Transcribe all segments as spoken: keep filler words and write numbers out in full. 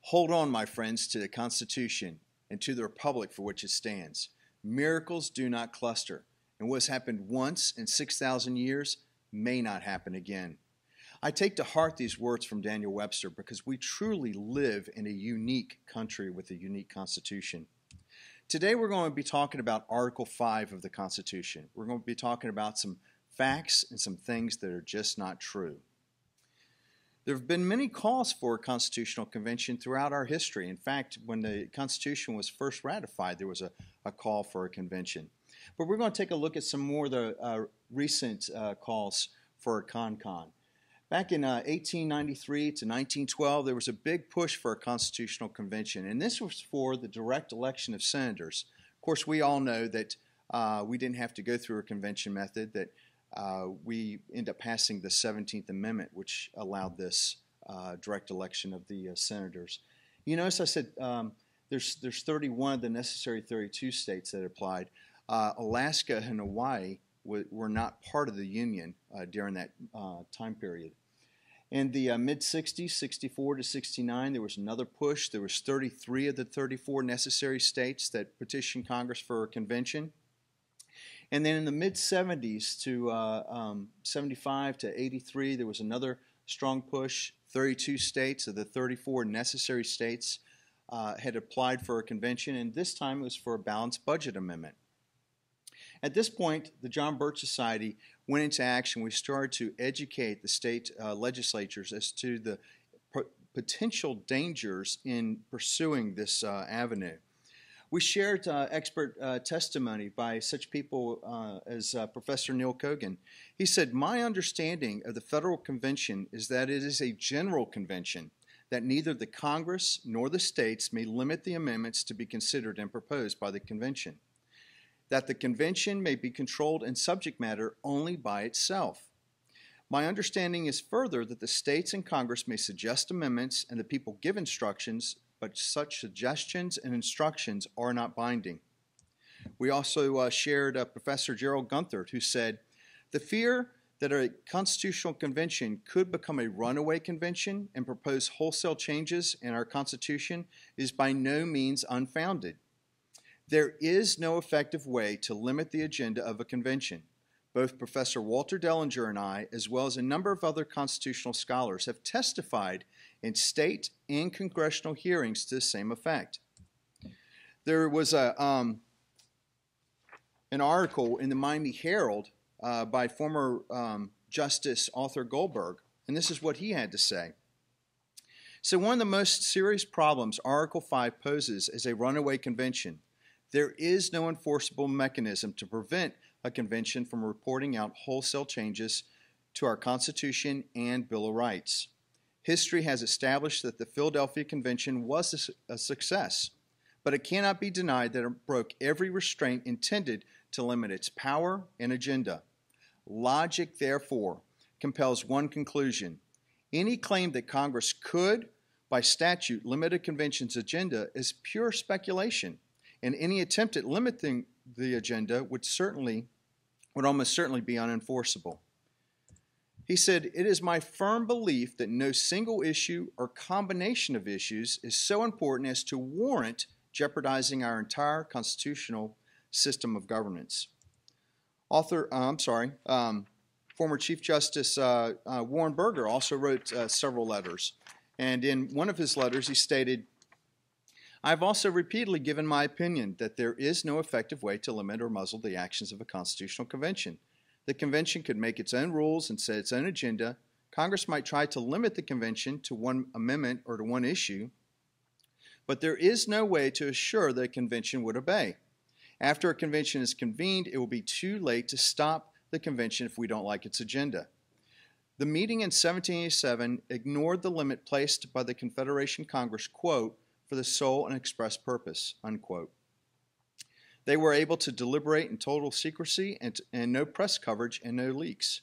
Hold on, my friends, to the Constitution and to the republic for which it stands. Miracles do not cluster, and what has happened once in six thousand years may not happen again. I take to heart these words from Daniel Webster because we truly live in a unique country with a unique Constitution. Today we're going to be talking about Article five of the Constitution. We're going to be talking about some facts and some things that are just not true. There have been many calls for a constitutional convention throughout our history. In fact, when the Constitution was first ratified, there was a, a call for a convention. But we're going to take a look at some more of the uh, recent uh, calls for a con-con. Back in uh, eighteen ninety-three to nineteen twelve, there was a big push for a constitutional convention, and this was for the direct election of senators. Of course, we all know that uh, we didn't have to go through a convention method, that uh, we end up passing the seventeenth Amendment, which allowed this uh, direct election of the uh, senators. You notice I said um, there's, there's thirty-one of the necessary thirty-two states that applied. Uh, Alaska and Hawaii were not part of the Union uh, during that uh, time period. In the uh, mid sixties, sixty-four to sixty-nine, there was another push. There was thirty-three of the thirty-four necessary states that petitioned Congress for a convention. And then in the mid seventies to uh, um, seventy-five to eighty-three, there was another strong push. thirty-two states of the thirty-four necessary states uh, had applied for a convention, and this time it was for a balanced budget amendment. At this point, the John Birch Society went into action. We started to educate the state uh, legislatures as to the potential dangers in pursuing this uh, avenue. We shared uh, expert uh, testimony by such people uh, as uh, Professor Neil Kogan. He said, "My understanding of the Federal Convention is that it is a general convention, that neither the Congress nor the states may limit the amendments to be considered and proposed by the convention. That the convention may be controlled in subject matter only by itself. My understanding is further that the states and Congress may suggest amendments and the people give instructions, but such suggestions and instructions are not binding." We also uh, shared uh, Professor Gerald Gunthert, who said, "The fear that a constitutional convention could become a runaway convention and propose wholesale changes in our Constitution is by no means unfounded. There is no effective way to limit the agenda of a convention. Both Professor Walter Dellinger and I, as well as a number of other constitutional scholars, have testified in state and congressional hearings to the same effect." There was a, um, an article in the Miami Herald uh, by former um, Justice Arthur Goldberg, and this is what he had to say. So one of the most serious problems Article five poses is a runaway convention. There is no enforceable mechanism to prevent a convention from reporting out wholesale changes to our Constitution and Bill of Rights. History has established that the Philadelphia Convention was a success, but it cannot be denied that it broke every restraint intended to limit its power and agenda. Logic, therefore, compels one conclusion. Any claim that Congress could, by statute, limit a convention's agenda is pure speculation, and any attempt at limiting the agenda would certainly, would almost certainly be unenforceable. He said, "It is my firm belief that no single issue or combination of issues is so important as to warrant jeopardizing our entire constitutional system of governance." Author, uh, I'm sorry, um, former Chief Justice uh, uh, Warren Burger also wrote uh, several letters, and in one of his letters he stated, "I have also repeatedly given my opinion that there is no effective way to limit or muzzle the actions of a constitutional convention. The convention could make its own rules and set its own agenda. Congress might try to limit the convention to one amendment or to one issue, but there is no way to assure that a convention would obey. After a convention is convened, it will be too late to stop the convention if we don't like its agenda. The meeting in seventeen eighty-seven ignored the limit placed by the Confederation Congress, quote, for the sole and express purpose," unquote. They were able to deliberate in total secrecy and, and no press coverage and no leaks.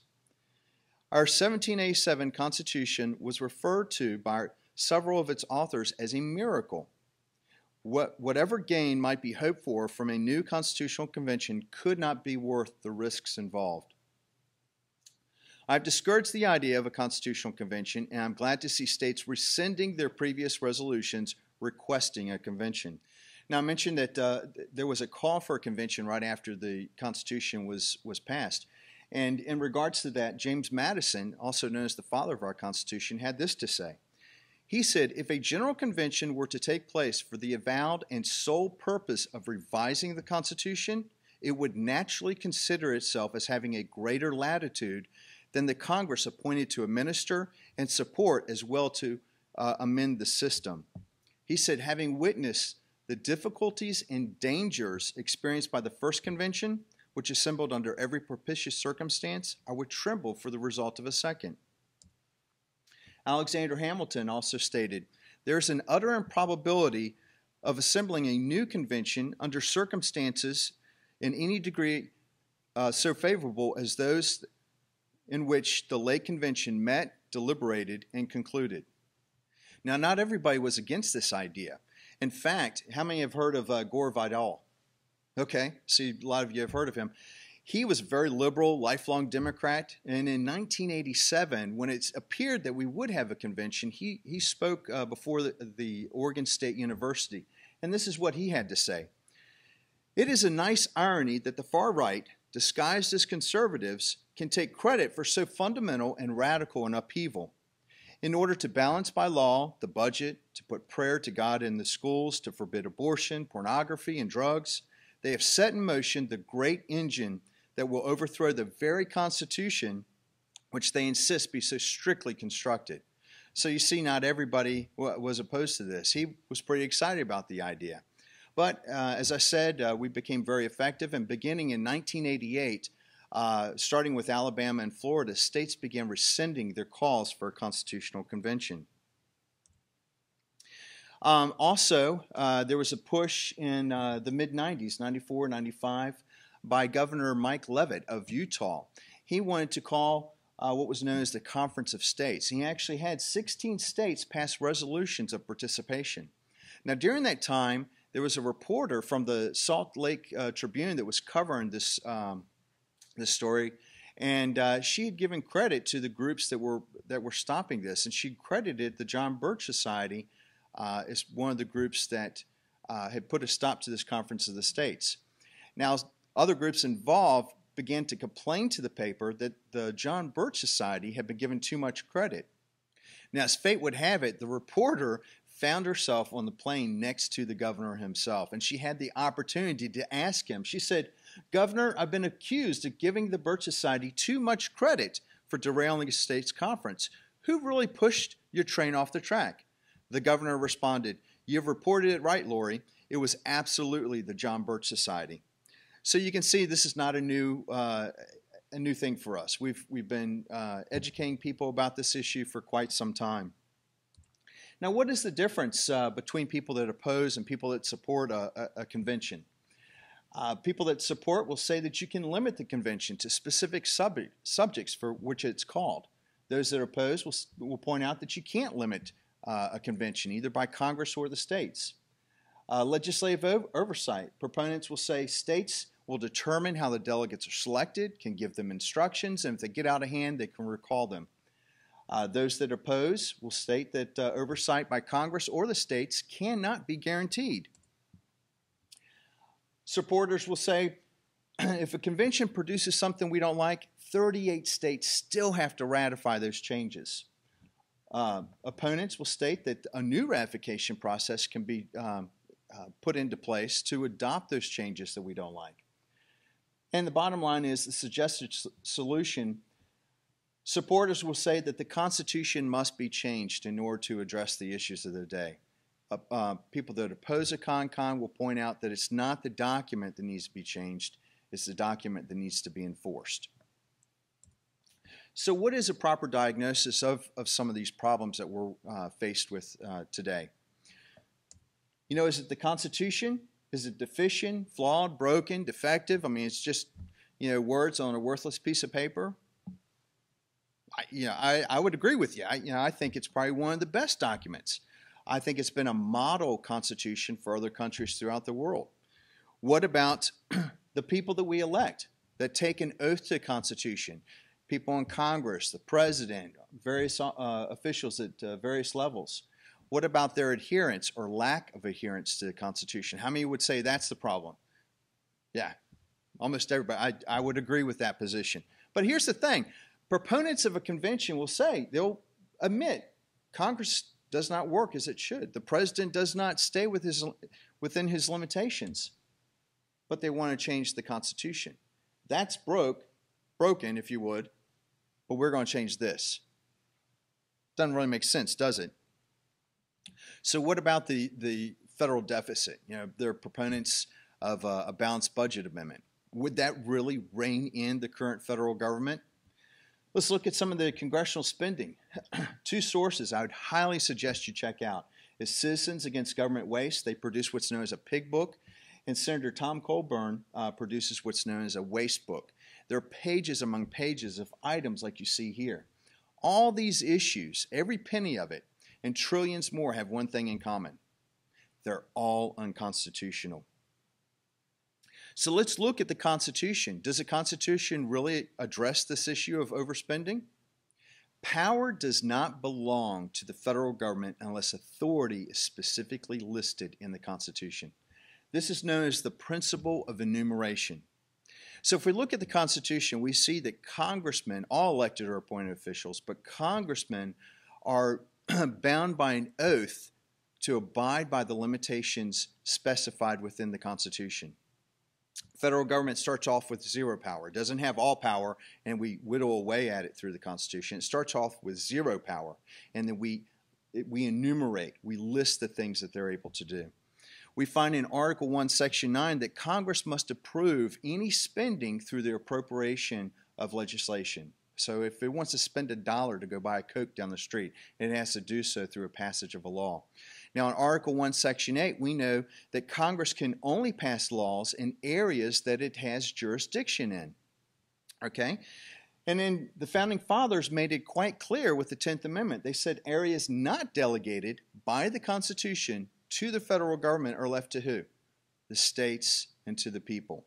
Our seventeen eighty-seven Constitution was referred to by several of its authors as a miracle. What, whatever gain might be hoped for from a new constitutional convention could not be worth the risks involved. I've discouraged the idea of a constitutional convention, and I'm glad to see states rescinding their previous resolutions requesting a convention. Now, I mentioned that uh, there was a call for a convention right after the Constitution was, was passed. And in regards to that, James Madison, also known as the father of our Constitution, had this to say. He said, if a general convention were to take place for the avowed and sole purpose of revising the Constitution, it would naturally consider itself as having a greater latitude than the Congress appointed to administer and support as well to uh, amend the system. He said, having witnessed the difficulties and dangers experienced by the first convention, which assembled under every propitious circumstance, I would tremble for the result of a second. Alexander Hamilton also stated, there is an utter improbability of assembling a new convention under circumstances in any degree uh, so favorable as those in which the late convention met, deliberated, and concluded. Now, not everybody was against this idea. In fact, how many have heard of uh, Gore Vidal? Okay, see, a lot of you have heard of him. He was a very liberal, lifelong Democrat, and in nineteen eighty-seven, when it appeared that we would have a convention, he, he spoke uh, before the, the Oregon State University, and this is what he had to say. It is a nice irony that the far right, disguised as conservatives, can take credit for so fundamental and radical an upheaval. In order to balance by law the budget, to put prayer to God in the schools, to forbid abortion, pornography, and drugs, they have set in motion the great engine that will overthrow the very Constitution which they insist be so strictly constructed. So you see, not everybody was opposed to this. He was pretty excited about the idea. But uh, as I said, uh, we became very effective, and beginning in nineteen eighty-eight, uh, starting with Alabama and Florida, states began rescinding their calls for a constitutional convention. Um, also, uh, there was a push in uh, the mid nineties, ninety-four, ninety-five, by Governor Mike Leavitt of Utah. He wanted to call uh, what was known as the Conference of States. He actually had sixteen states pass resolutions of participation. Now, during that time, there was a reporter from the Salt Lake uh, Tribune that was covering this, um, this story, and uh, she had given credit to the groups that were, that were stopping this, and she credited the John Birch Society uh, as one of the groups that uh, had put a stop to this Conference of the States. Now, other groups involved began to complain to the paper that the John Birch Society had been given too much credit. Now, as fate would have it, the reporter found herself on the plane next to the governor himself, and she had the opportunity to ask him. She said, "Governor, I've been accused of giving the Birch Society too much credit for derailing a state's conference. Who really pushed your train off the track?" The governor responded, "You've reported it right, Lori. It was absolutely the John Birch Society." So you can see this is not a new uh, a new thing for us. We've we've been uh, educating people about this issue for quite some time. Now, what is the difference uh, between people that oppose and people that support a, a, a convention? Uh, people that support will say that you can limit the convention to specific sub subjects for which it's called. Those that oppose will, will point out that you can't limit uh, a convention either by Congress or the states. Uh, legislative oversight. Proponents will say states will determine how the delegates are selected, can give them instructions, and if they get out of hand, they can recall them. Uh, those that oppose will state that uh, oversight by Congress or the states cannot be guaranteed. Supporters will say, if a convention produces something we don't like, thirty-eight states still have to ratify those changes. Uh, opponents will state that a new ratification process can be um, uh, put into place to adopt those changes that we don't like. And the bottom line is the suggested solution. Supporters will say that the Constitution must be changed in order to address the issues of the day. Uh, uh, people that oppose a con-con will point out that it's not the document that needs to be changed, it's the document that needs to be enforced. So what is a proper diagnosis of, of some of these problems that we're uh, faced with uh, today? You know, is it the Constitution? Is it deficient, flawed, broken, defective? I mean, it's just, you know, words on a worthless piece of paper? I, you know, I, I would agree with you. I, you know, I think it's probably one of the best documents. I think it's been a model constitution for other countries throughout the world. What about the people that we elect that take an oath to the Constitution? people in Congress, the president, various uh, officials at uh, various levels. What about their adherence or lack of adherence to the Constitution? How many would say that's the problem? Yeah, almost everybody. I, I would agree with that position. But here's the thing. Proponents of a convention will say, they'll admit, Congress does not work as it should. The president does not stay with his, within his limitations. But they want to change the Constitution. That's broke, broken, if you would, but we're going to change this. Doesn't really make sense, does it? So what about the, the federal deficit? You know, they're proponents of a, a balanced budget amendment. Would that really rein in the current federal government? Let's look at some of the congressional spending. Two sources I would highly suggest you check out is Citizens Against Government Waste. They produce what's known as a pig book. And Senator Tom Colburn uh, produces what's known as a waste book. There are pages among pages of items like you see here. All these issues, every penny of it, and trillions more have one thing in common. They're all unconstitutional. So let's look at the Constitution. Does the Constitution really address this issue of overspending? Power does not belong to the federal government unless authority is specifically listed in the Constitution. This is known as the principle of enumeration. So if we look at the Constitution, we see that congressmen, all elected or appointed officials, but congressmen are bound by an oath to abide by the limitations specified within the Constitution. Federal government starts off with zero power. It doesn't have all power, and we whittle away at it through the Constitution. It starts off with zero power, and then we, we enumerate, we list the things that they're able to do. We find in Article one, Section nine that Congress must approve any spending through the appropriation of legislation. So if it wants to spend a dollar to go buy a Coke down the street, it has to do so through a passage of a law. Now in Article one, Section eight, we know that Congress can only pass laws in areas that it has jurisdiction in. Okay? And then the Founding Fathers made it quite clear with the tenth Amendment. They said areas not delegated by the Constitution to the federal government are left to who? The states and to the people.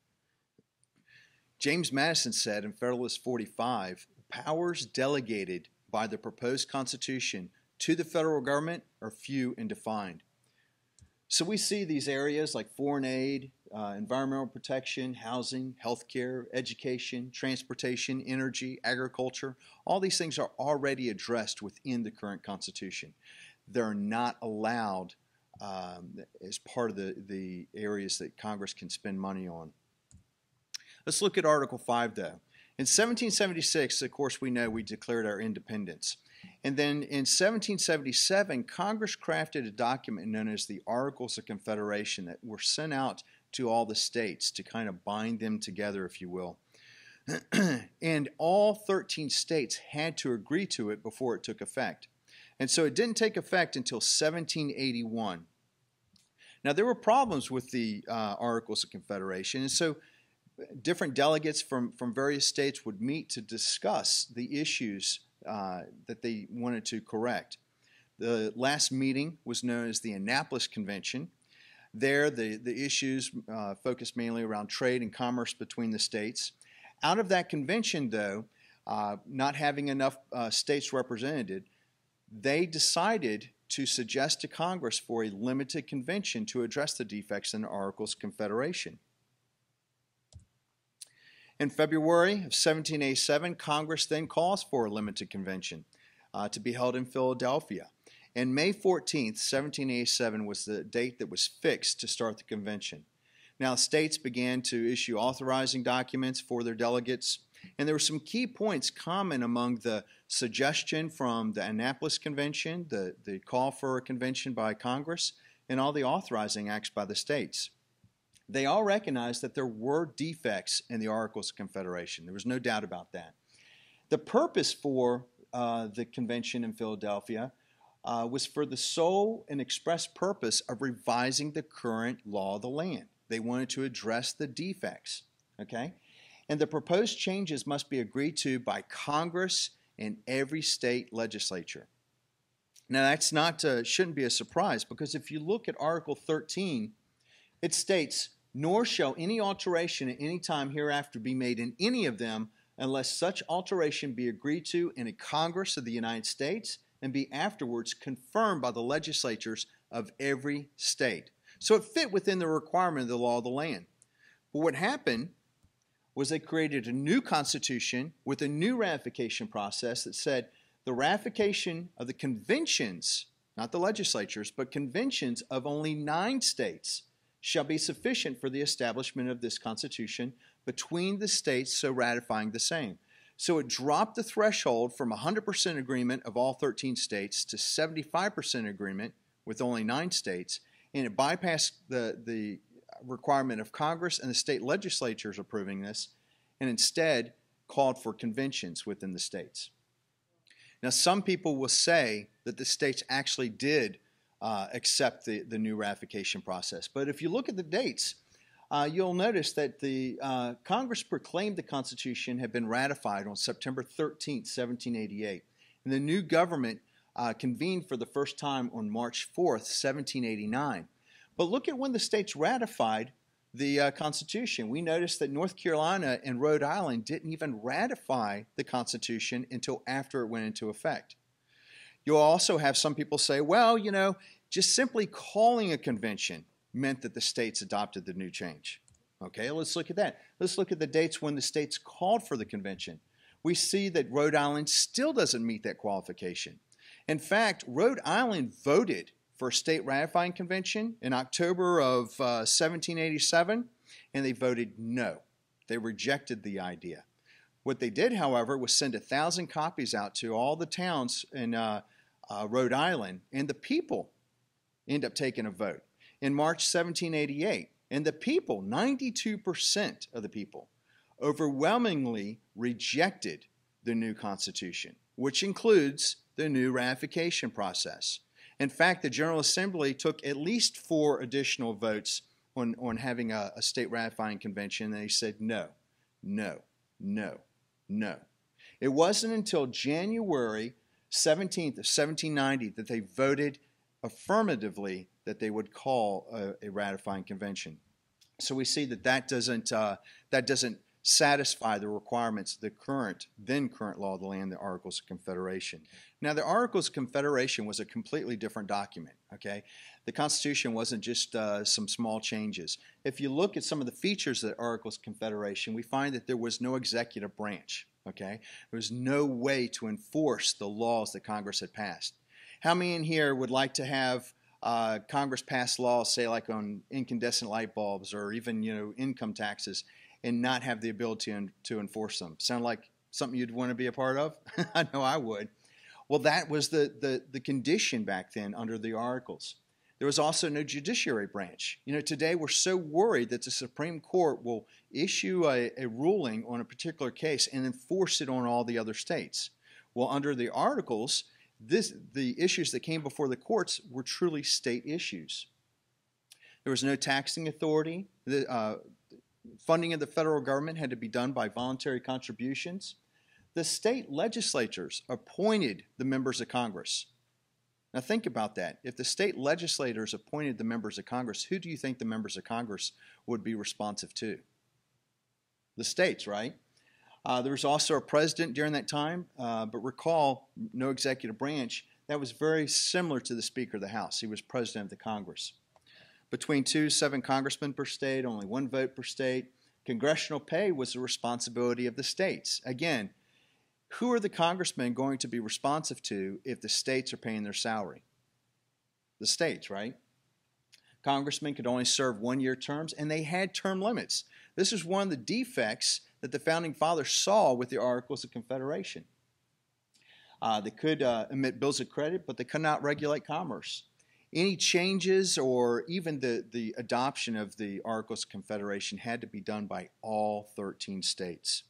James Madison said in Federalist forty-five, powers delegated by the proposed Constitution to the federal government are few and defined. So we see these areas like foreign aid, uh, environmental protection, housing, healthcare, education, transportation, energy, agriculture. All these things are already addressed within the current Constitution. They're not allowed Um, as part of the, the areas that Congress can spend money on. Let's look at Article five, though. In seventeen seventy-six, of course, we know we declared our independence. And then in seventeen seventy-seven, Congress crafted a document known as the Articles of Confederation that were sent out to all the states to kind of bind them together, if you will. And all thirteen states had to agree to it before it took effect. And so it didn't take effect until seventeen eighty-one. Now, there were problems with the uh, Articles of Confederation, and so different delegates from, from various states would meet to discuss the issues uh, that they wanted to correct. The last meeting was known as the Annapolis Convention. There, the, the issues uh, focused mainly around trade and commerce between the states. Out of that convention, though, uh, not having enough uh, states represented, they decided to suggest to Congress for a limited convention to address the defects in the Articles of Confederation. In February of seventeen eighty-seven, Congress then calls for a limited convention uh, to be held in Philadelphia. And May fourteenth, seventeen eighty-seven was the date that was fixed to start the convention. Now, states began to issue authorizing documents for their delegates, and there were some key points common among the suggestion from the Annapolis Convention, the, the call for a convention by Congress, and all the authorizing acts by the states. They all recognized that there were defects in the Articles of Confederation. There was no doubt about that. The purpose for uh, the convention in Philadelphia uh, was for the sole and express purpose of revising the current law of the land. They wanted to address the defects, okay? And the proposed changes must be agreed to by Congress and every state legislature. Now, that's not, uh, shouldn't be a surprise, because if you look at Article thirteen, it states, "Nor shall any alteration at any time hereafter be made in any of them unless such alteration be agreed to in a Congress of the United States and be afterwards confirmed by the legislatures of every state. So it fit within the requirement of the law of the land. But what happened was they created a new constitution with a new ratification process that said the ratification of the conventions, not the legislatures, but conventions of only nine states shall be sufficient for the establishment of this constitution between the states so ratifying the same. So it dropped the threshold from one hundred percent agreement of all thirteen states to seventy-five percent agreement with only nine states, and it bypassed the, the requirement of Congress and the state legislatures approving this, and instead called for conventions within the states. Now, some people will say that the states actually did uh, accept the, the new ratification process, but if you look at the dates, uh, you'll notice that the uh, Congress proclaimed the Constitution had been ratified on September thirteenth, seventeen eighty-eight, and the new government uh, convened for the first time on March fourth, seventeen eighty-nine. But look at when the states ratified the uh, Constitution. We noticed that North Carolina and Rhode Island didn't even ratify the Constitution until after it went into effect. You'll also have some people say, well, you know, just simply calling a convention meant that the states adopted the new change. Okay, let's look at that. Let's look at the dates when the states called for the convention. We see that Rhode Island still doesn't meet that qualification. In fact, Rhode Island voted for a state ratifying convention in October of uh, seventeen eighty-seven, and they voted no. They rejected the idea. What they did, however, was send a thousand copies out to all the towns in uh, uh, Rhode Island, and the people end up taking a vote in March seventeen eighty-eight. And the people, ninety-two percent of the people, overwhelmingly rejected the new Constitution, which includes the new ratification process. In fact, the General Assembly took at least four additional votes on, on having a, a state ratifying convention, and they said no, no, no, no. It wasn't until January seventeenth of seventeen ninety that they voted affirmatively that they would call a, a ratifying convention. So we see that that doesn't, uh, that doesn't satisfy the requirements of the current, then current law of the land, the Articles of Confederation. Now, the Articles of Confederation was a completely different document, okay? The Constitution wasn't just uh, some small changes. If you look at some of the features of the Articles of Confederation, we find that there was no executive branch, okay? There was no way to enforce the laws that Congress had passed. How many in here would like to have uh, Congress pass laws, say like on incandescent light bulbs or even, you know, income taxes, and not have the ability to, to enforce them? Sound like something you'd want to be a part of? I know I would. Well, that was the, the, the condition back then under the Articles. There was also no judiciary branch. You know, today we're so worried that the Supreme Court will issue a, a ruling on a particular case and enforce it on all the other states. Well, under the Articles, this, the issues that came before the courts were truly state issues. There was no taxing authority. The, uh, funding of the federal government had to be done by voluntary contributions. The state legislatures appointed the members of Congress. Now think about that. If the state legislators appointed the members of Congress, who do you think the members of Congress would be responsive to? The states, right? Uh, there was also a president during that time, uh, but recall, no executive branch. That was very similar to the Speaker of the House. He was president of the Congress. Between two, seven congressmen per state, only one vote per state. Congressional pay was the responsibility of the states. Again, who are the congressmen going to be responsive to if the states are paying their salary? The states, right? Congressmen could only serve one-year terms, and they had term limits. This is one of the defects that the Founding Fathers saw with the Articles of Confederation. Uh, they could uh, emit bills of credit, but they could not regulate commerce. Any changes or even the, the adoption of the Articles of Confederation had to be done by all thirteen states.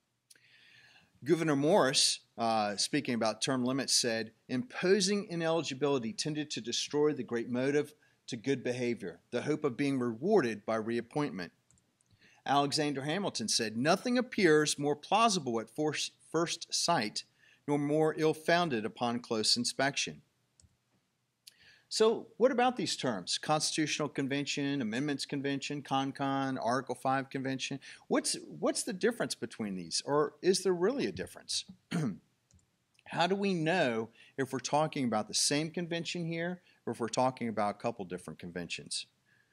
Gouverneur Morris, uh, speaking about term limits, said, imposing ineligibility tended to destroy the great motive to good behavior, the hope of being rewarded by reappointment. Alexander Hamilton said, nothing appears more plausible at first sight, nor more ill-founded upon close inspection. So what about these terms? Constitutional Convention, Amendments Convention, Con-Con, Article five Convention. What's, what's the difference between these? Or is there really a difference? How do we know if we're talking about the same convention here or if we're talking about a couple different conventions?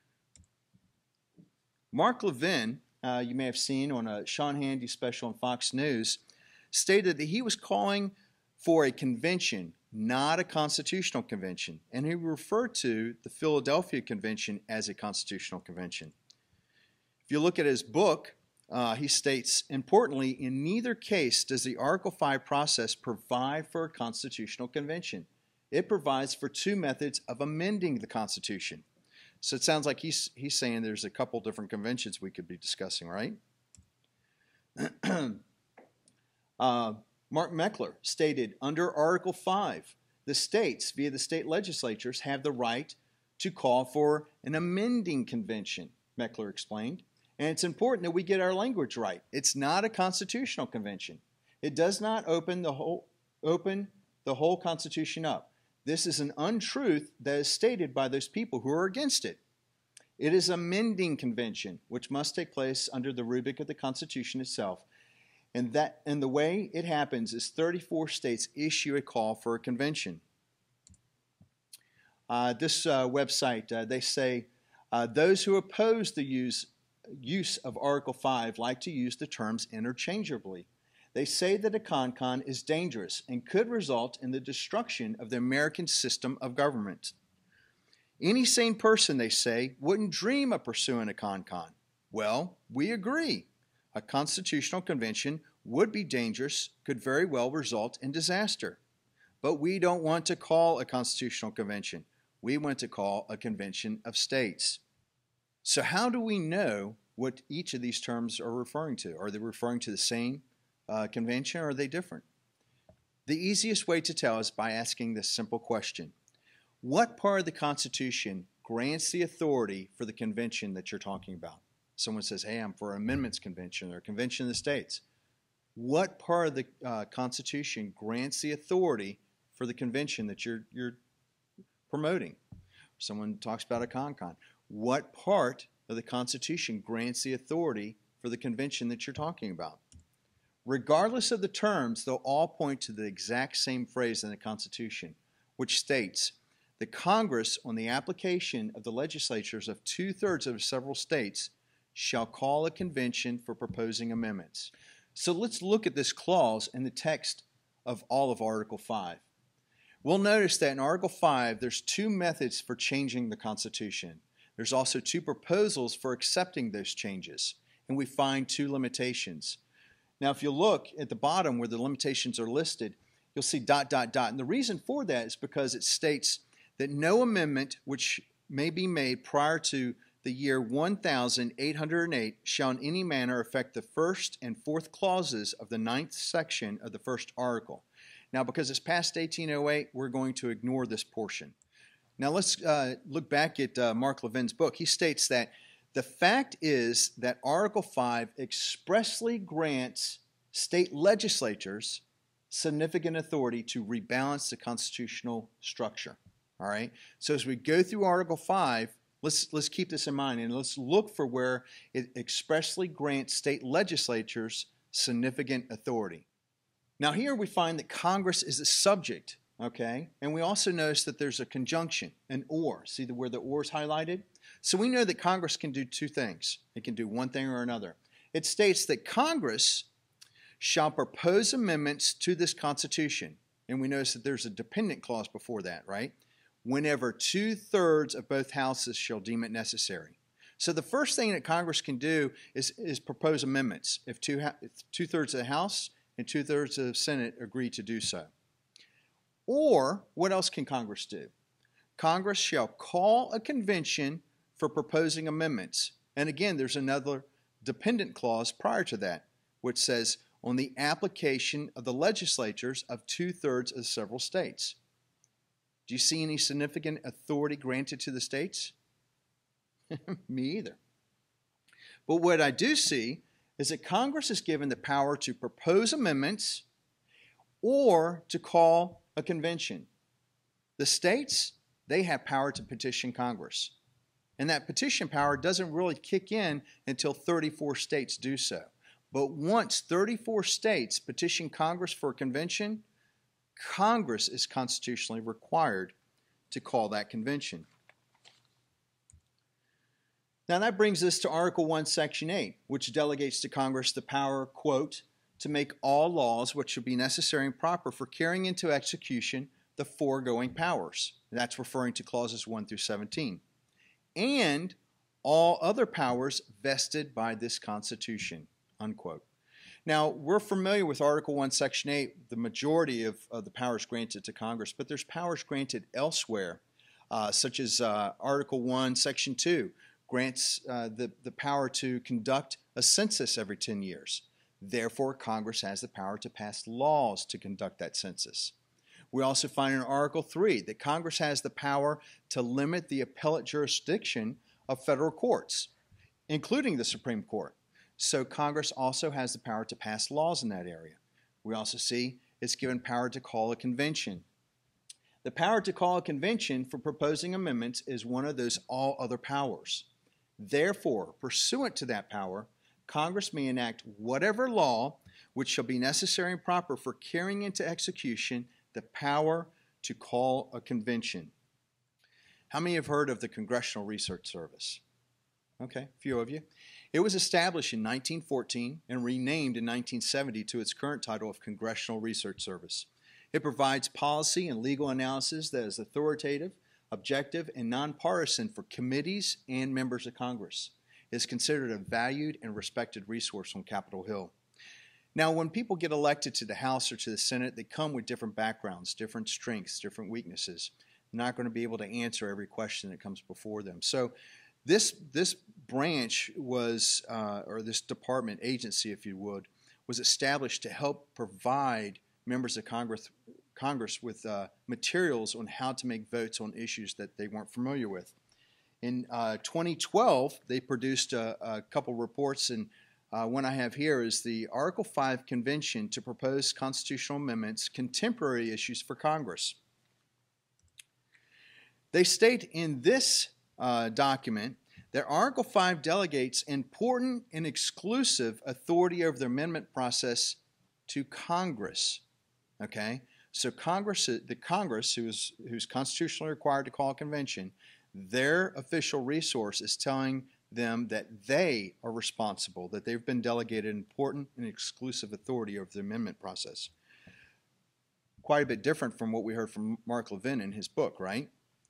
Mark Levin, uh, you may have seen on a Sean Hannity special on Fox News, stated that he was calling for a convention, not a constitutional convention, and he referred to the Philadelphia Convention as a constitutional convention. If you look at his book, uh, he states, importantly, in neither case does the Article five process provide for a constitutional convention. It provides for two methods of amending the Constitution. So it sounds like he's, he's saying there's a couple different conventions we could be discussing, right? uh, Mark Meckler stated, under Article five, the states, via the state legislatures, have the right to call for an amending convention, Meckler explained. And it's important that we get our language right. It's not a constitutional convention. It does not open the whole, open the whole Constitution up. This is an untruth that is stated by those people who are against it. It is an amending convention, which must take place under the rubric of the Constitution itself. And, that, and the way it happens is thirty-four states issue a call for a convention. Uh, this uh, website, uh, they say, uh, those who oppose the use, use of Article five like to use the terms interchangeably. They say that a con-con is dangerous and could result in the destruction of the American system of government. Any sane person, they say, wouldn't dream of pursuing a con-con. Well, we agree. A constitutional convention would be dangerous, could very well result in disaster. But we don't want to call a constitutional convention. We want to call a convention of states. So how do we know what each of these terms are referring to? Are they referring to the same uh, convention or are they different? The easiest way to tell is by asking this simple question. What part of the Constitution grants the authority for the convention that you're talking about? Someone says, hey, I'm for an amendments convention or a convention of the states. What part of the uh, Constitution grants the authority for the convention that you're, you're promoting? Someone talks about a con-con. What part of the Constitution grants the authority for the convention that you're talking about? Regardless of the terms, they'll all point to the exact same phrase in the Constitution, which states, the Congress, on the application of the legislatures of two-thirds of several states, shall call a convention for proposing amendments. So let's look at this clause in the text of all of Article five. We'll notice that in Article five, there's two methods for changing the Constitution. There's also two proposals for accepting those changes, and we find two limitations. Now, if you look at the bottom where the limitations are listed, you'll see dot, dot, dot. And the reason for that is because it states that no amendment which may be made prior to the year one thousand eight hundred eight shall in any manner affect the first and fourth clauses of the ninth section of the first article. Now, because it's past eighteen oh eight, we're going to ignore this portion. Now, let's uh, look back at uh, Mark Levin's book. He states that the fact is that Article five expressly grants state legislatures significant authority to rebalance the constitutional structure. All right? So as we go through Article five, let's, let's keep this in mind and let's look for where it expressly grants state legislatures significant authority. Now here we find that Congress is a subject, okay? And we also notice that there's a conjunction, an or. See the, where the or is highlighted? So we know that Congress can do two things. It can do one thing or another. It states that Congress shall propose amendments to this Constitution. And we notice that there's a dependent clause before that, right? Whenever two-thirds of both houses shall deem it necessary. So the first thing that Congress can do is, is propose amendments if, two, if two-thirds of the House and two-thirds of the Senate agree to do so. Or, what else can Congress do? Congress shall call a convention for proposing amendments. And again, there's another dependent clause prior to that, which says, on the application of the legislatures of two-thirds of several states. Do you see any significant authority granted to the states? Me either. But what I do see is that Congress is given the power to propose amendments or to call a convention. The states, they have power to petition Congress. And that petition power doesn't really kick in until thirty-four states do so. But once thirty-four states petition Congress for a convention, Congress is constitutionally required to call that convention. Now that brings us to Article one, Section eight, which delegates to Congress the power, quote, to make all laws which should be necessary and proper for carrying into execution the foregoing powers. That's referring to clauses one through seventeen. And all other powers vested by this Constitution, unquote. Now, we're familiar with Article one, Section eight, the majority of, of the powers granted to Congress, but there's powers granted elsewhere, uh, such as uh, Article one, Section two, grants uh, the, the power to conduct a census every ten years. Therefore, Congress has the power to pass laws to conduct that census. We also find in Article three that Congress has the power to limit the appellate jurisdiction of federal courts, including the Supreme Court. So Congress also has the power to pass laws in that area. We also see it's given power to call a convention. The power to call a convention for proposing amendments is one of those all other powers. Therefore, pursuant to that power, Congress may enact whatever law which shall be necessary and proper for carrying into execution the power to call a convention. How many have heard of the Congressional Research Service? Okay, a few of you. It was established in nineteen fourteen and renamed in nineteen seventy to its current title of Congressional Research Service. It provides policy and legal analysis that is authoritative, objective, and nonpartisan for committees and members of Congress. It is considered a valued and respected resource on Capitol Hill. Now, when people get elected to the House or to the Senate, they come with different backgrounds, different strengths, different weaknesses. They're not going to be able to answer every question that comes before them. So this, this branch was, uh, or this department, agency, if you would, was established to help provide members of Congress, Congress with uh, materials on how to make votes on issues that they weren't familiar with. In uh, twenty twelve, they produced a, a couple reports, and uh, one I have here is the Article five Convention to Propose Constitutional Amendments, Contemporary Issues for Congress. They state in this uh, document that Article five delegates important and exclusive authority over the amendment process to Congress. Okay, so Congress, the Congress, who is who's constitutionally required to call a convention, their official resource is telling them that they are responsible, that they've been delegated important and exclusive authority over the amendment process. Quite a bit different from what we heard from Mark Levin in his book, right?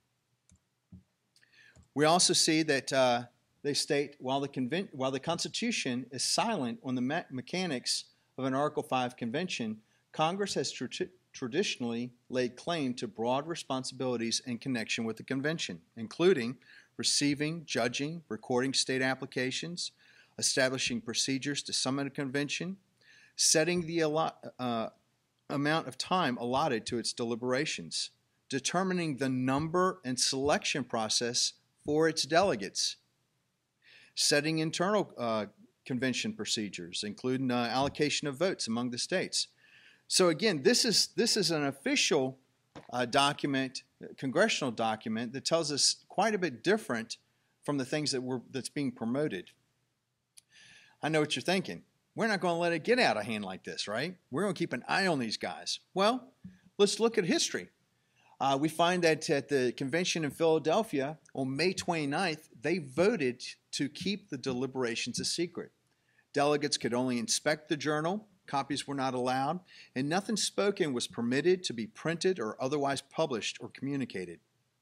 We also see that uh, they state, while the, conven while the Constitution is silent on the me mechanics of an Article five convention, Congress has tr traditionally laid claim to broad responsibilities in connection with the convention, including receiving, judging, recording state applications, establishing procedures to summon a convention, setting the uh, amount of time allotted to its deliberations, determining the number and selection process for its delegates, setting internal uh, convention procedures, including uh, allocation of votes among the states. So again, this is, this is an official uh, document, congressional document, that tells us quite a bit different from the things that were, that's being promoted. I know what you're thinking. We're not going to let it get out of hand like this, right? We're going to keep an eye on these guys. Well, let's look at history. Uh, we find that at the convention in Philadelphia on May twenty-ninth, they voted to keep the deliberations a secret. Delegates could only inspect the journal, copies were not allowed, and nothing spoken was permitted to be printed or otherwise published or communicated.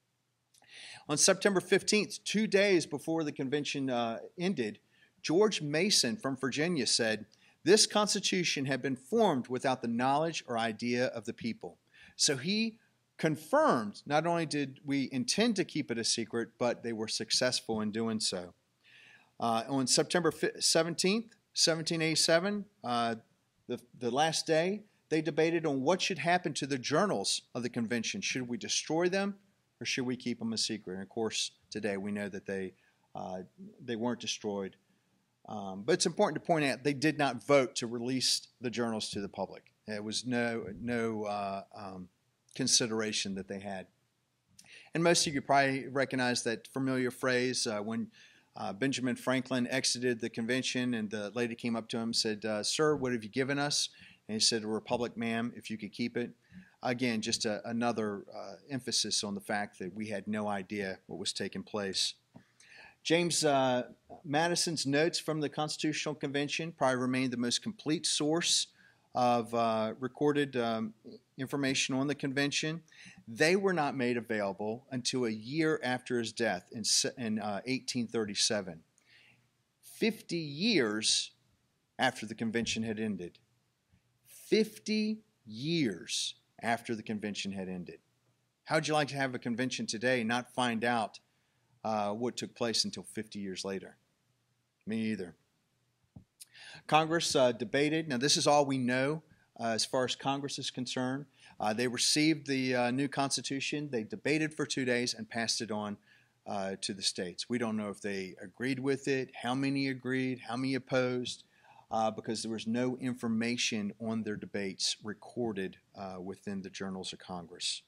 On September fifteenth, two days before the convention uh, ended, George Mason from Virginia said, "This Constitution had been formed without the knowledge or idea of the people." So he confirmed not only did we intend to keep it a secret, but they were successful in doing so. Uh, on September seventeenth, seventeen eighty-seven, uh, the, the last day, they debated on what should happen to the journals of the convention. Should we destroy them or should we keep them a secret? And of course, today we know that they, uh, they weren't destroyed. Um, but it's important to point out they did not vote to release the journals to the public. There was no, no uh, um, consideration that they had. And most of you probably recognize that familiar phrase uh, when uh, Benjamin Franklin exited the convention and the lady came up to him and said, uh, "Sir, what have you given us?" And he said, "A republic, ma'am, if you could keep it." Again, just a, another uh, emphasis on the fact that we had no idea what was taking place. James uh, Madison's notes from the Constitutional Convention probably remain the most complete source of uh, recorded um, information on the convention. They were not made available until a year after his death in, in uh, eighteen thirty-seven, fifty years after the convention had ended. fifty years after the convention had ended. How'd you like to have a convention today and not find out uh, what took place until fifty years later? Me either. Congress uh, debated. Now, this is all we know uh, as far as Congress is concerned. Uh, they received the uh, new Constitution. They debated for two days and passed it on uh, to the states. We don't know if they agreed with it, how many agreed, how many opposed, uh, because there was no information on their debates recorded uh, within the journals of Congress.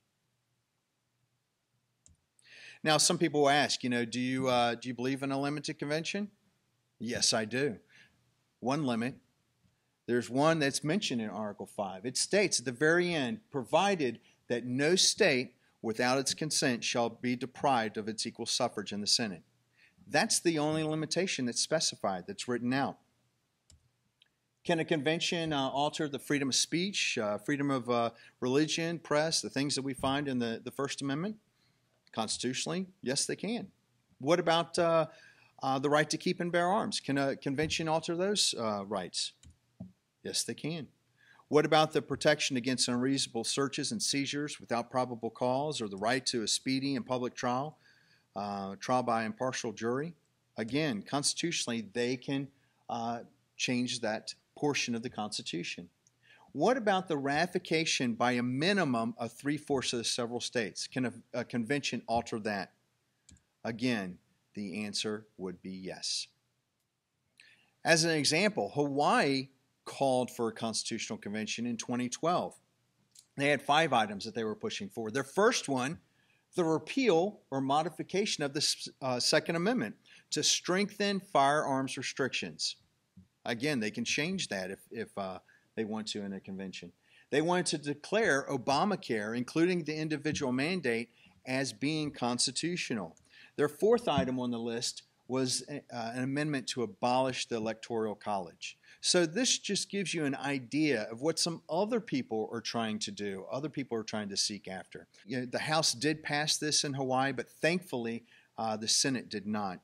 Now, some people will ask, you know, do you, uh, do you believe in a limited convention? Yes, I do. One limit. There's one that's mentioned in Article five. It states at the very end, provided that no state without its consent shall be deprived of its equal suffrage in the Senate. That's the only limitation that's specified, that's written out. Can a convention uh, alter the freedom of speech, uh, freedom of uh, religion, press, the things that we find in the, the First Amendment? Constitutionally, yes, they can. What about uh, uh, the right to keep and bear arms? Can a convention alter those uh, rights? Yes, they can. What about the protection against unreasonable searches and seizures without probable cause, or the right to a speedy and public trial, uh, trial by impartial jury? Again, constitutionally, they can uh, change that portion of the Constitution. What about the ratification by a minimum of three-fourths of the several states? Can a, a convention alter that? Again, the answer would be yes. As an example, Hawaii called for a constitutional convention in twenty twelve. They had five items that they were pushing for. Their first one, the repeal or modification of the uh, Second Amendment to strengthen firearms restrictions. Again, they can change that if, if uh, they want to in a convention. They wanted to declare Obamacare, including the individual mandate, as being constitutional. Their fourth item on the list was uh, an amendment to abolish the Electoral College. So this just gives you an idea of what some other people are trying to do, other people are trying to seek after. You know, the House did pass this in Hawaii, but thankfully uh, the Senate did not.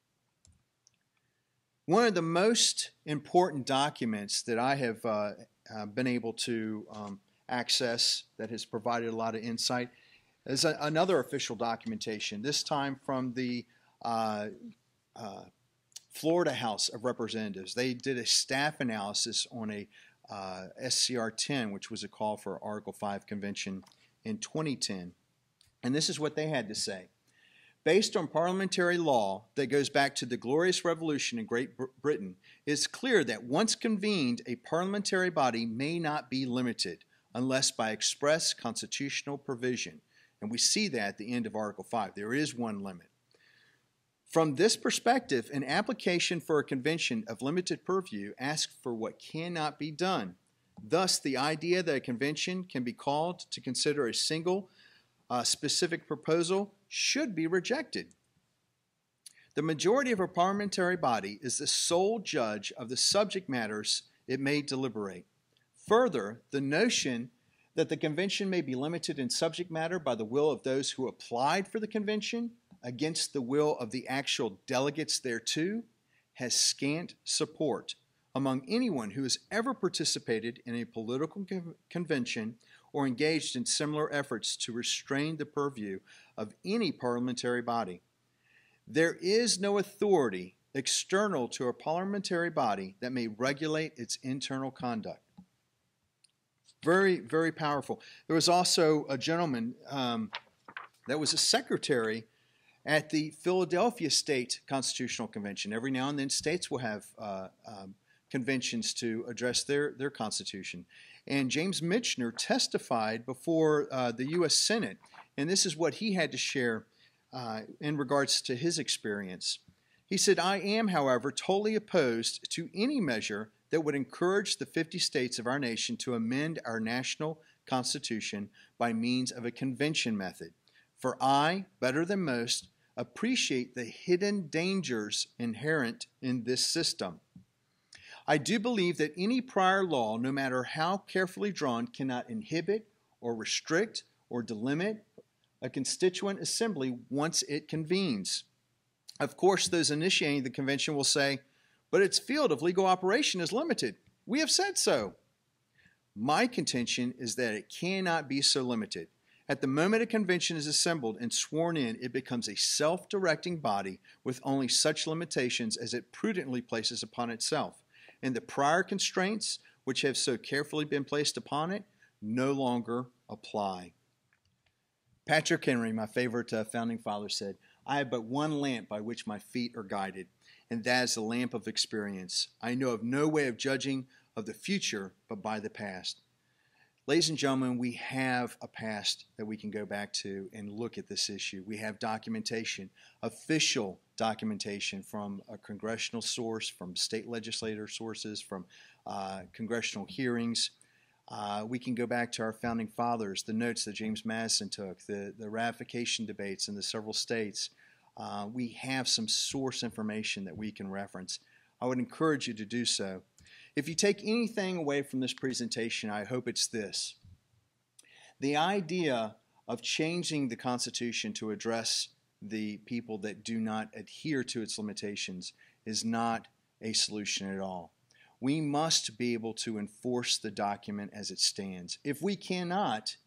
One of the most important documents that I have uh, uh, been able to um, access that has provided a lot of insight is a, another official documentation, this time from the uh, uh, Florida House of Representatives. They did a staff analysis on a uh, S C R ten, which was a call for Article five convention in twenty ten. And this is what they had to say. Based on parliamentary law that goes back to the Glorious Revolution in Great Britain, it is clear that once convened, a parliamentary body may not be limited unless by express constitutional provision. And we see that at the end of Article five. There is one limit. From this perspective, an application for a convention of limited purview asks for what cannot be done. Thus, the idea that a convention can be called to consider a single uh, specific proposal should be rejected. The majority of a parliamentary body is the sole judge of the subject matters it may deliberate. Further, the notion that the convention may be limited in subject matter by the will of those who applied for the convention against the will of the actual delegates thereto has scant support among anyone who has ever participated in a political con- convention or engaged in similar efforts to restrain the purview of any parliamentary body. There is no authority external to a parliamentary body that may regulate its internal conduct. Very, very powerful. There was also a gentleman um, that was a secretary at the Philadelphia State Constitutional Convention. Every now and then states will have uh, um, conventions to address their, their constitution. And James Michener testified before uh, the U S Senate And this is what he had to share uh, in regards to his experience. He said, I am, however, totally opposed to any measure that would encourage the fifty states of our nation to amend our national constitution by means of a convention method. For I, better than most, appreciate the hidden dangers inherent in this system. I do believe that any prior law, no matter how carefully drawn, cannot inhibit or restrict or delimit a constituent assembly once it convenes. Of course, those initiating the convention will say, but its field of legal operation is limited. We have said so. My contention is that it cannot be so limited. At the moment a convention is assembled and sworn in, it becomes a self-directing body with only such limitations as it prudently places upon itself. And the prior constraints, which have so carefully been placed upon it, no longer apply. Patrick Henry, my favorite uh, founding father, said, I have but one lamp by which my feet are guided, and that is the lamp of experience. I know of no way of judging of the future but by the past. Ladies and gentlemen, we have a past that we can go back to and look at this issue. We have documentation, official documentation from a congressional source, from state legislator sources, from uh, congressional hearings. Uh, we can go back to our founding fathers, the notes that James Madison took, the, the ratification debates in the several states. Uh, we have some source information that we can reference. I would encourage you to do so. If you take anything away from this presentation, I hope it's this. The idea of changing the Constitution to address the people that do not adhere to its limitations is not a solution at all. We must be able to enforce the document as it stands. If we cannot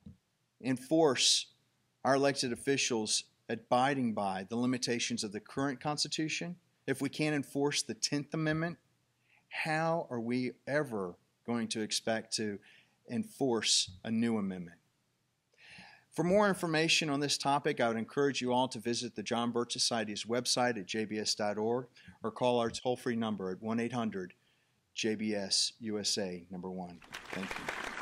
enforce our elected officials abiding by the limitations of the current Constitution, if we can't enforce the tenth Amendment, how are we ever going to expect to enforce a new amendment? For more information on this topic, I would encourage you all to visit the John Birch Society's website at j b s dot org or call our toll-free number at one eight hundred J B S U S A number one. Thank you.